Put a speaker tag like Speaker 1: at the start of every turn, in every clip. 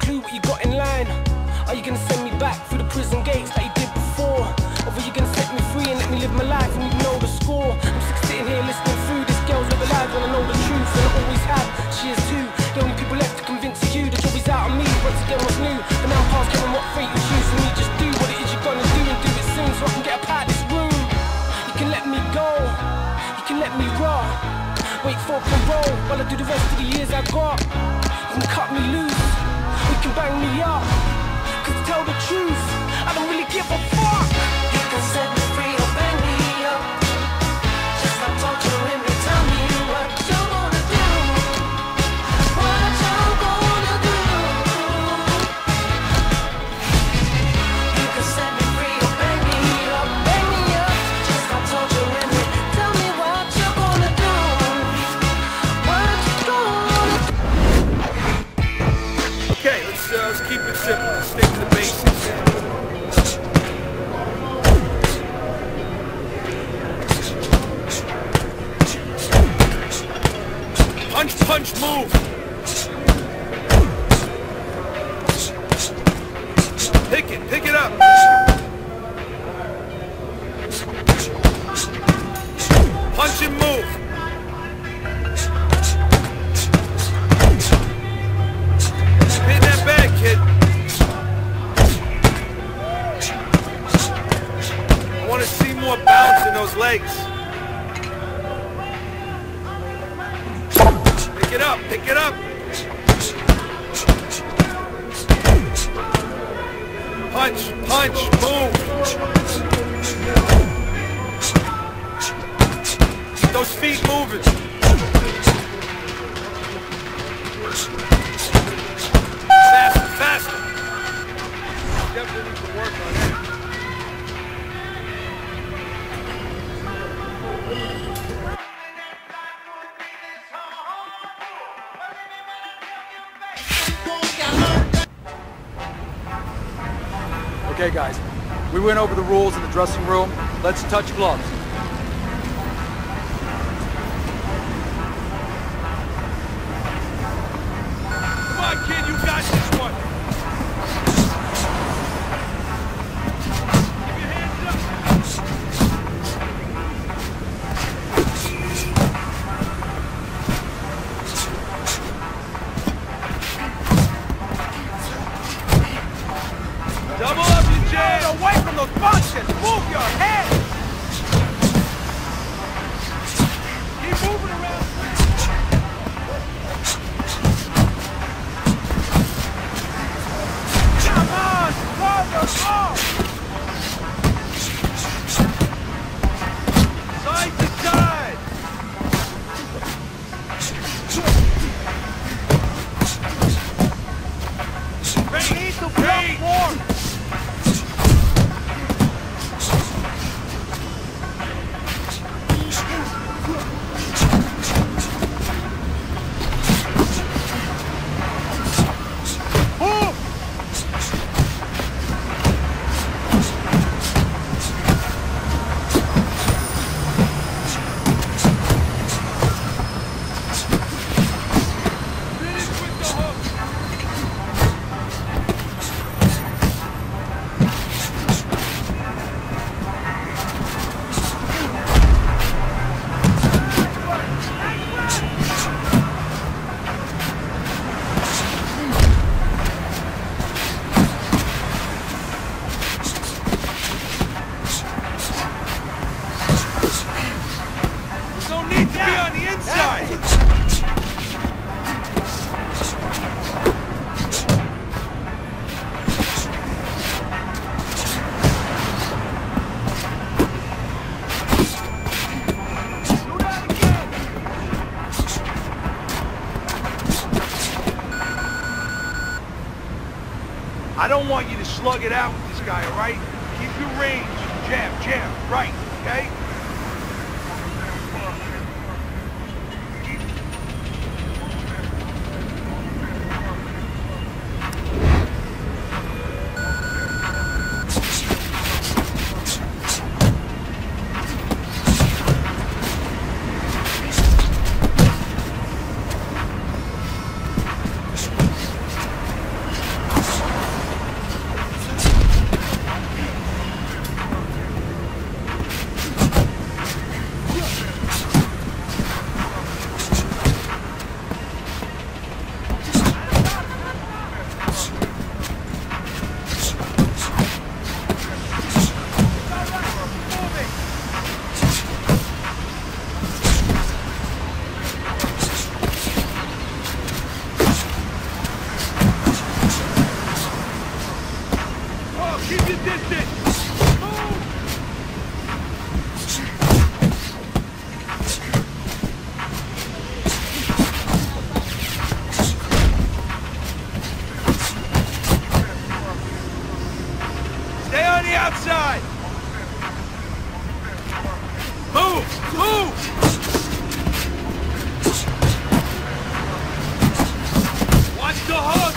Speaker 1: clue what you got in line. Are you gonna send me back through the prison gates like you did before? Or are you gonna set me free and let me live my life and you know the score? I'm sick of sitting here listening through this girl's live alive and I know the truth, and I always have. She is too. The only people left to convince you the job is out of me. Once again, what's new? But now I'm past caring what fate you choose for me. Just do what it is you're gonna do and do it soon, so I can get up out of this room. You can let me go, you can let me rot. Wait for parole while I do the rest of the years I got. You can cut me loose, or you can bang me up. Cause to tell the truth, I don't really give a fuck.
Speaker 2: You can set me free or bang me up. Just stop torturing me, tell me what you're gonna do. What you're gonna do. You can set me free or bang me up, bang me up. Just stop torturing me, tell me what you're gonna do. What you're gonna do.
Speaker 3: Okay, let's keep it simple. Let's stick to the basics. Punch, punch, move. Pick it up. Punch and move. Hit that bag, kid. I want to see more bounce in those legs. Pick it up, pick it up. Punch, punch, move. Get those feet moving. Faster, faster. Definitely need to work on that.
Speaker 4: Okay, guys, we went over the rules in the dressing room. Let's touch gloves.
Speaker 3: Come on, kid, you got this one. Keep your hands up. Double up your jam. Away from those punches. Move your head. Keep moving around. Come on, brother, go. Side to side. Ready? Need to block more. I don't want you to slug it out with this guy, all right? Keep your range. Jab, right, okay? outside! Move! Move! Watch the hook!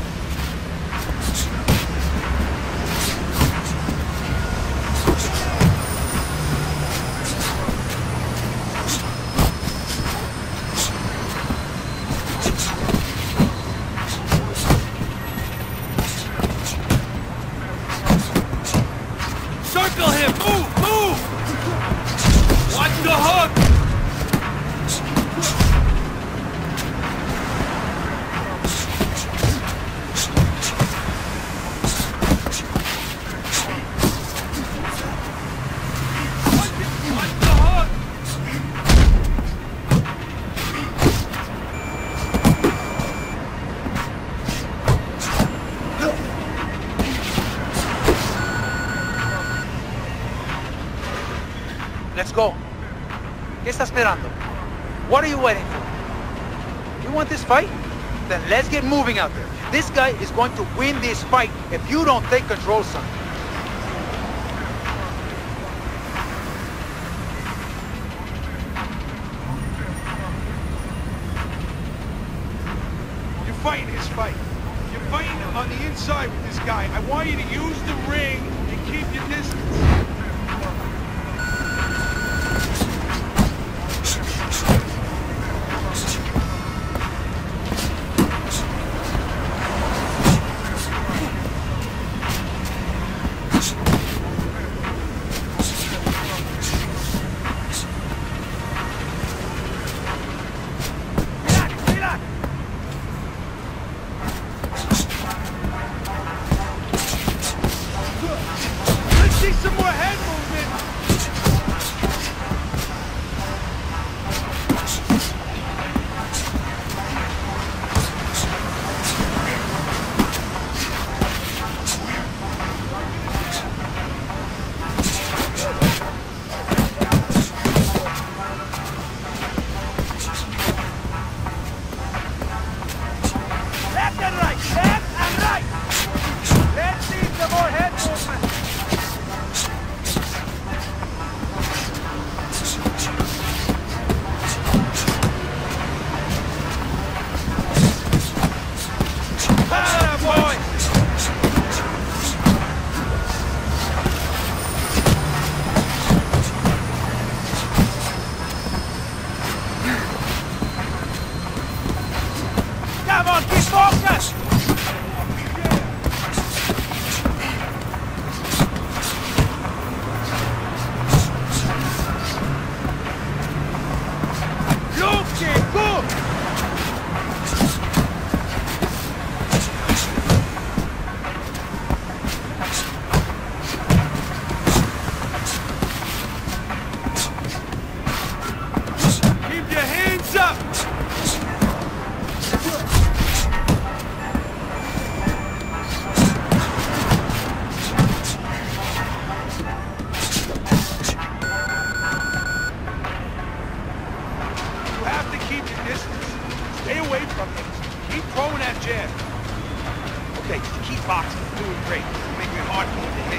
Speaker 3: Circle him! Move! Move! Watch the hook! Watch the hook!
Speaker 5: Let's go. ¿Qué está esperando? What are you waiting for? You want this fight? Then let's get moving out there. This guy is going to win this fight if you don't take control, son.
Speaker 3: You're fighting his fight. You're fighting on the inside with this guy. I want you to use the ring and keep your distance. Let's see some more head movement. Left and right, left and right. Let's see some more head movement. Ah, boy! Come on, keep focused! Luke, go! Keep your hands up! You have to keep your distance. Stay away from him. Keep throwing that jab. Okay, just keep boxing. You're doing great. You're making it hard for him to hit.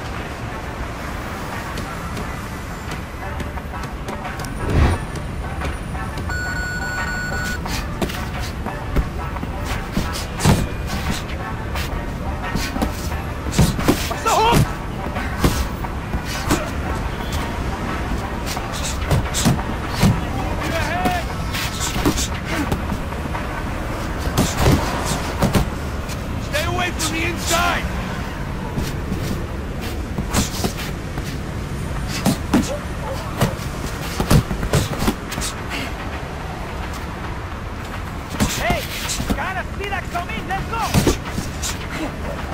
Speaker 3: What's the hook? Move your head. Stay away from the inside. Hey, gotta see that coming. Let's go.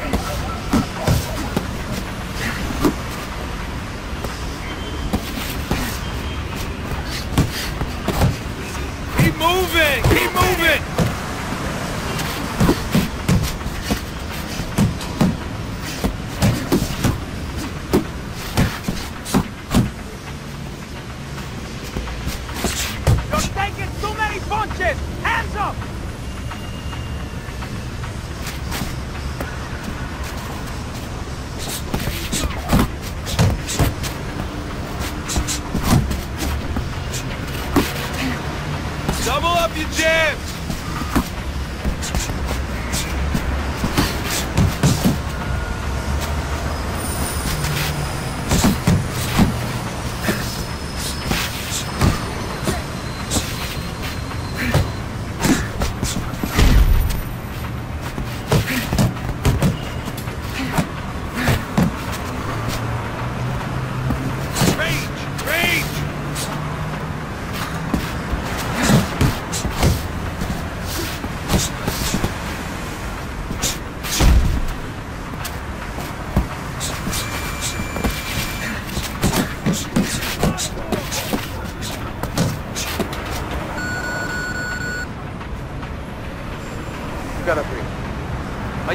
Speaker 3: Keep moving! Keep moving!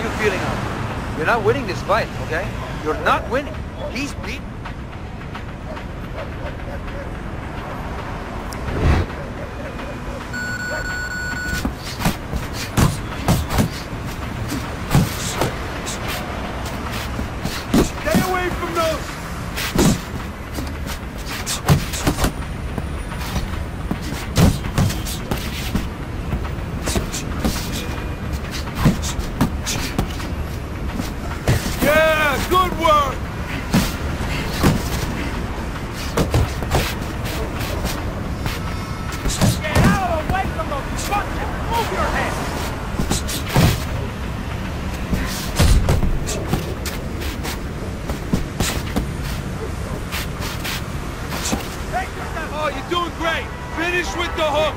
Speaker 5: you feeling out? You're not winning this fight, okay? You're not winning. He's beat.
Speaker 3: Stay away from those! Yeah, good work! Get out away from those punches! Move your head! Oh, you're doing great! Finish with the hook!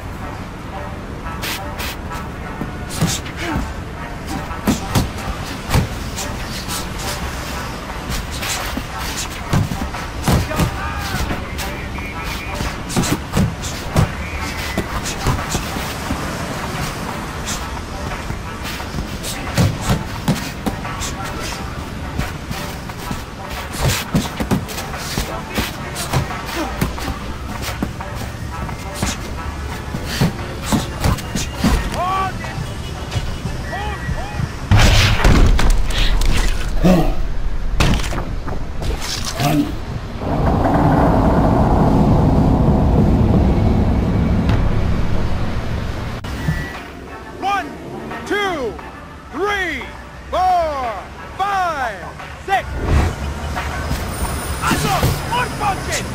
Speaker 3: One, two, three, four, five, six. Hazlo! More punches!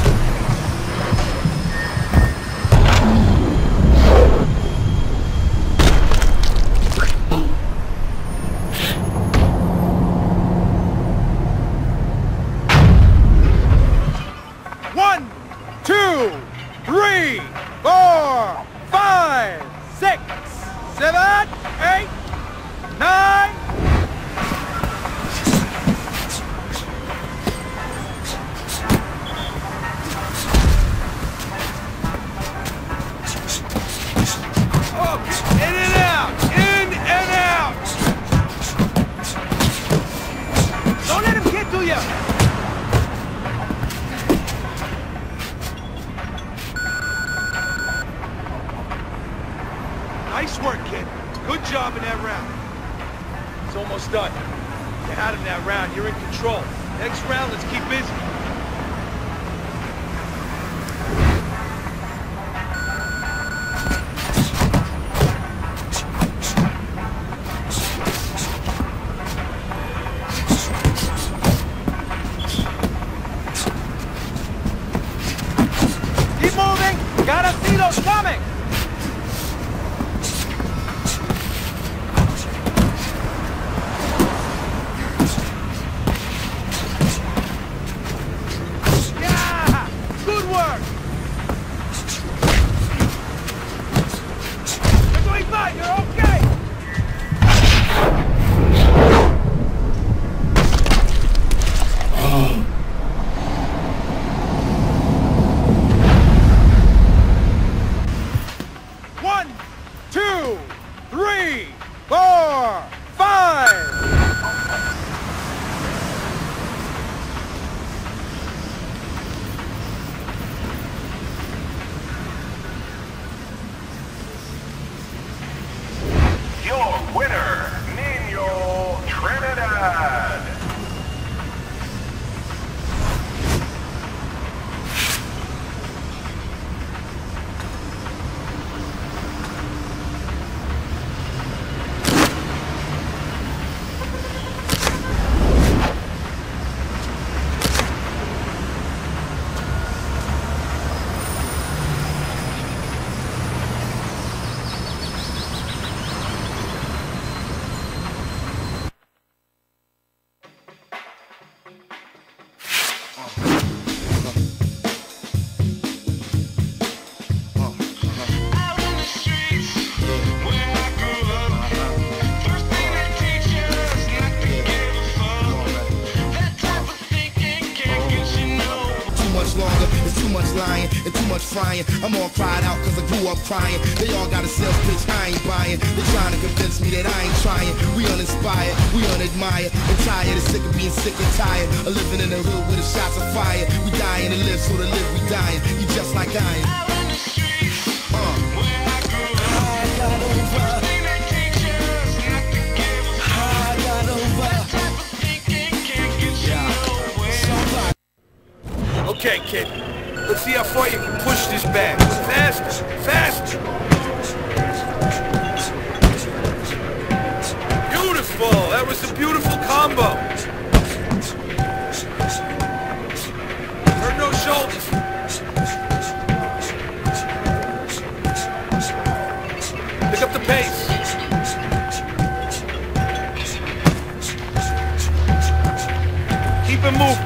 Speaker 3: One, two, three, four, five, six, 7, 8, 9. Oh, in and out, in and out. Don't let him get to you. Nice work, kid. Good job in that round. It's almost done. You're out of that round. You're in control. Next round, let's keep busy. Keep moving. Gotta see those coming. One, two, three, four, five.
Speaker 6: Your winner, Nino Trinidad.
Speaker 7: lying and too much frying. I'm all cried out cause I grew up crying. They all got a sales pitch, I ain't buying. They trying to convince me that I ain't trying. We uninspired, we unadmired, and tired and sick of being sick and tired of living in the hood with the shots of fire. We dying to live, so to live we dying. You just like I am.
Speaker 3: Okay, kid. Let's see how far you can push this bag. Faster! Faster! Beautiful! That was a beautiful combo. Hurt no shoulders. Pick up the pace. Keep it moving.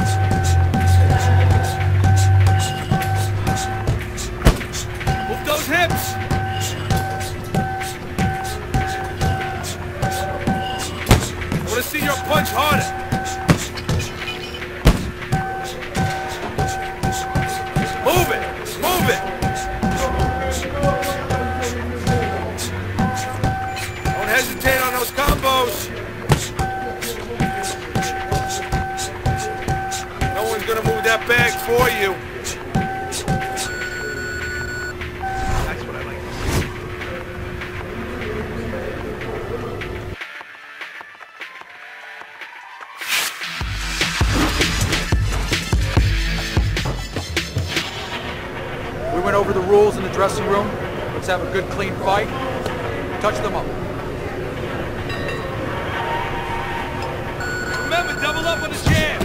Speaker 3: Those hips! I want to see your punch harder. Move it! Move it! Don't hesitate on those combos. No one's gonna move that bag for you.
Speaker 4: We went over the rules in the dressing room. Let's have a good, clean fight. Touch them up.
Speaker 3: Remember, double up on the jab.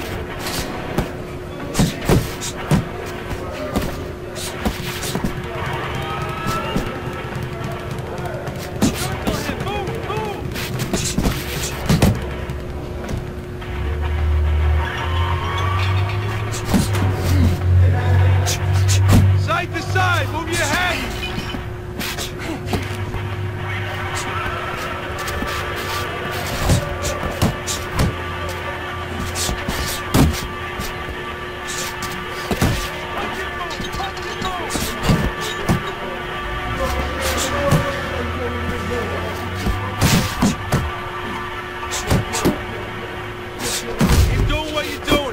Speaker 3: Move your head! Keep doing what you're doing.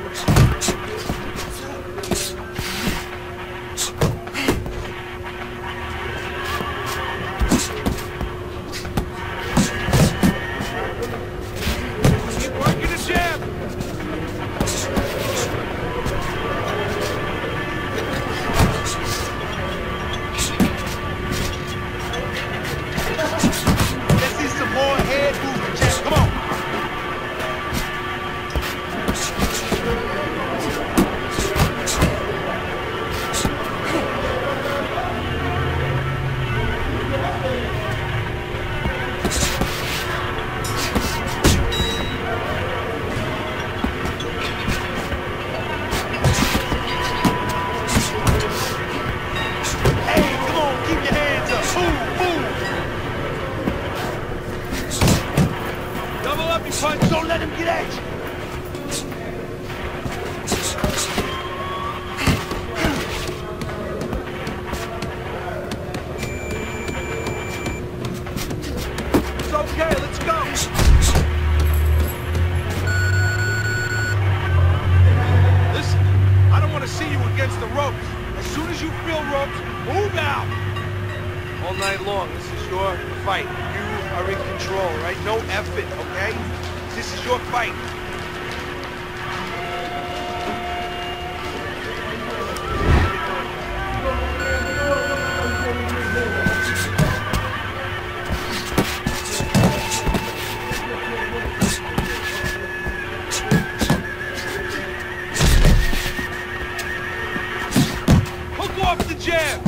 Speaker 3: Punch, don't let him get at you. It's okay, let's go. Listen, I don't want to see you against the ropes. As soon as you feel ropes, move out. All night long, this is your fight. You are in control, right? No effort, okay? This is your fight. Hook off the jab.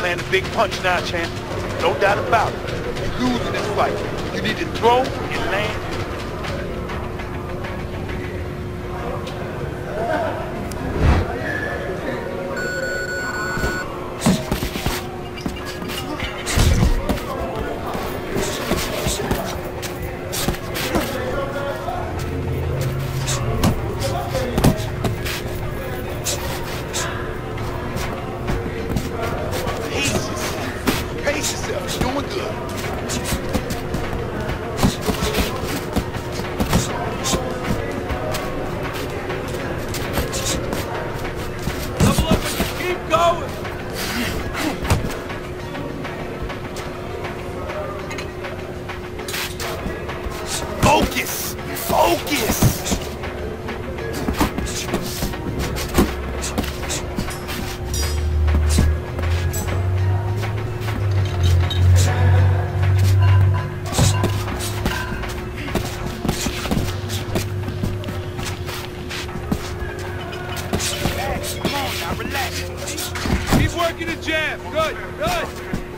Speaker 5: land a big punch now, champ. No doubt about it. You're losing this fight. You need to throw and land. Pace yourself. You're doing good.
Speaker 3: Double up and keep going.
Speaker 5: Focus! Focus! Come on now, relax.
Speaker 3: Keep working the jab. Good, good.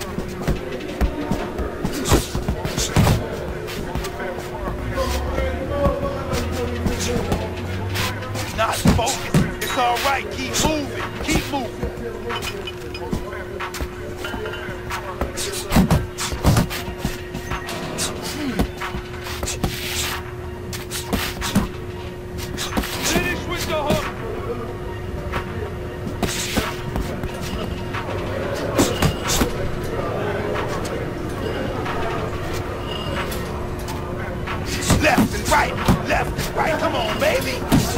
Speaker 5: Not focused. It's all right. Keep moving. Keep moving.
Speaker 3: Finish with the hook.
Speaker 5: Left and right. Left and right. Come on, baby.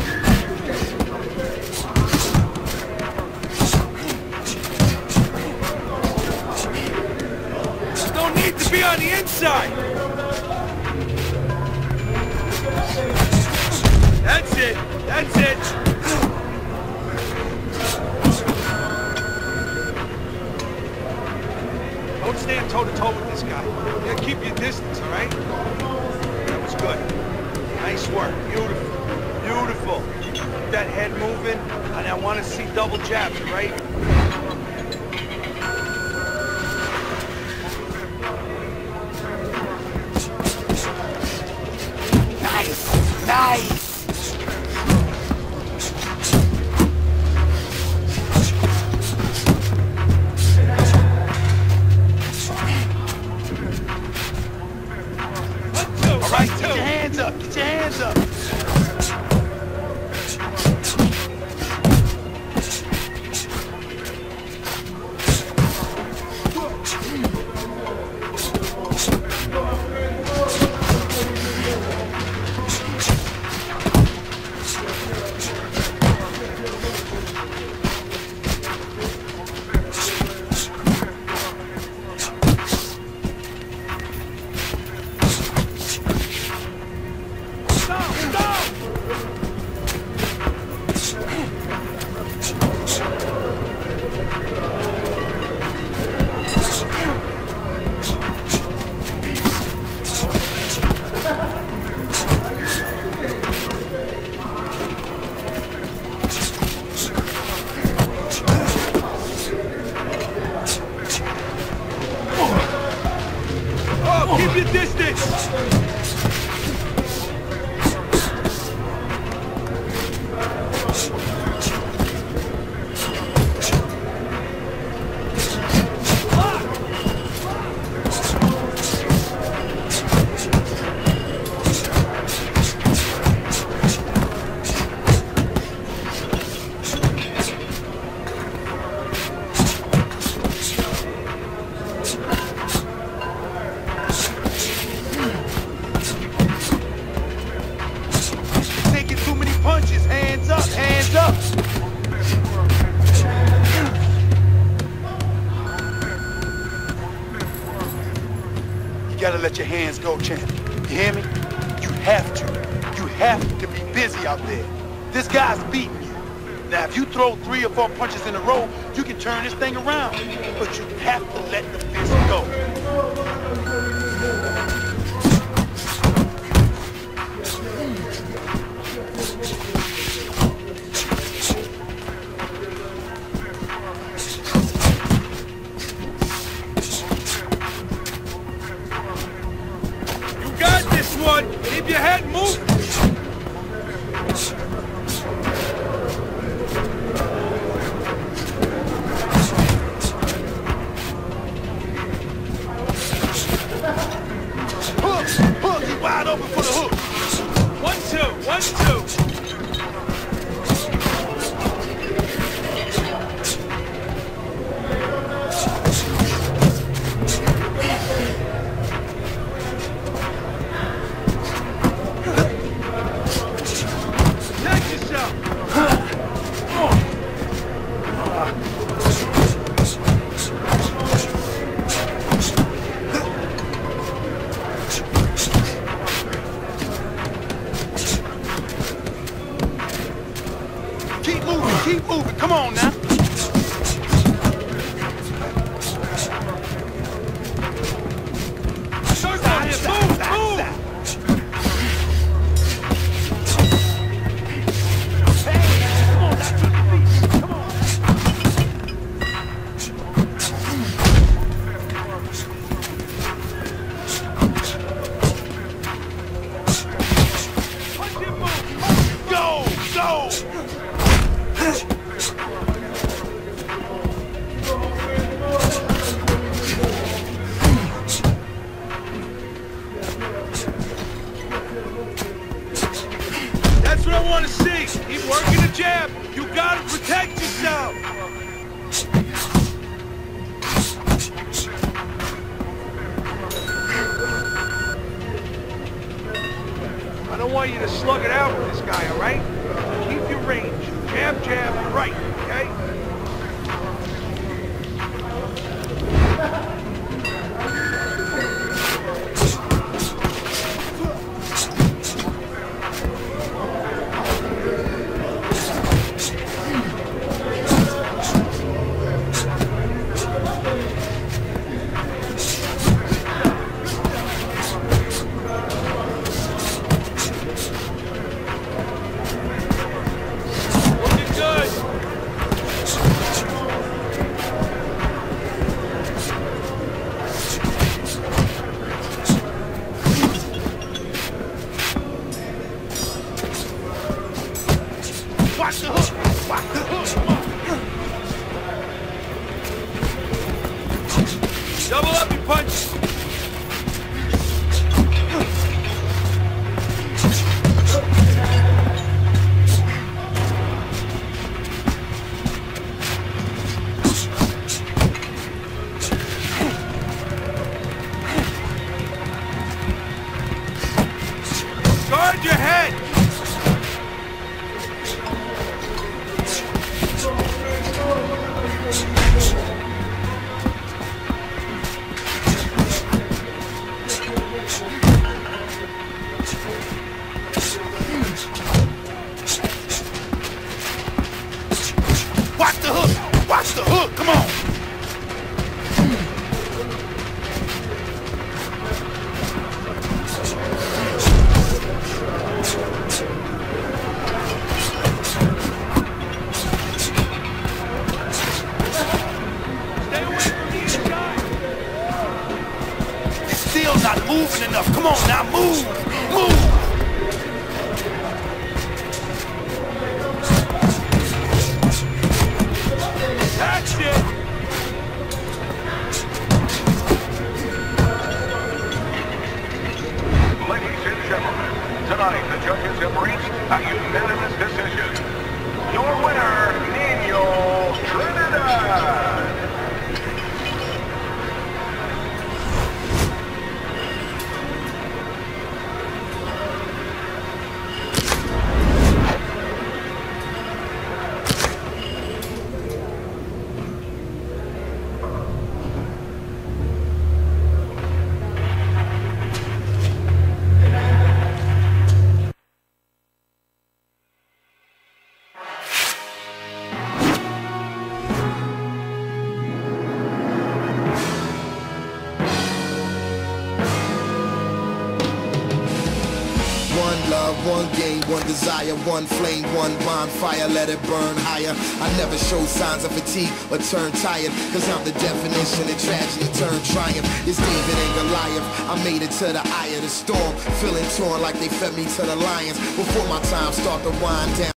Speaker 3: No need to be on the inside. That's it. That's it. Don't stand toe-to-toe with this guy. Yeah, keep your distance, all right? That was good. Nice work. Beautiful. Beautiful. Keep that head moving, and I want to see double jabs, all right?
Speaker 5: Nice. Nice. All right, get your hands up. Get your hands up.
Speaker 3: Oh, keep your distance.
Speaker 5: Taking too many punches. Hands up. Hands up. You gotta let your hands go, champ. You hear me? You have to. You have to be busy out there. This guy's beating you. Now, if you throw 3 or 4 punches in a row, you can turn this thing around. But you have to let the fist go.
Speaker 3: Keep your head moving.
Speaker 6: Hook, he's wide open for the hook.
Speaker 3: 1-2, 1-2.
Speaker 6: Keep moving, come on now.
Speaker 3: Circle here, move. That's what I want to see. Keep working the jab. You gotta protect yourself. I don't want you to slug it out with this guy, all right? Keep your range. Jab, jab, right, okay? Looking good.
Speaker 6: Watch the hook, watch the hook.
Speaker 3: Double up your punch. Guard your head.
Speaker 6: Watch the hook, come on.
Speaker 3: Stay away from these guys.
Speaker 6: It's still not moving enough. Come on now, move, move.
Speaker 3: That's it.
Speaker 6: Ladies and gentlemen, tonight the judges have reached a unanimous decision. Your winner, Nino Trinidad.
Speaker 7: one love, one game, one desire, one flame, one bonfire, let it burn higher. I never show signs of fatigue or turn tired, cause I'm the definition of tragedy turned triumph. It's David and Goliath, I made it to the eye of the storm, feeling torn like they fed me to the lions. Before my time start to wind down.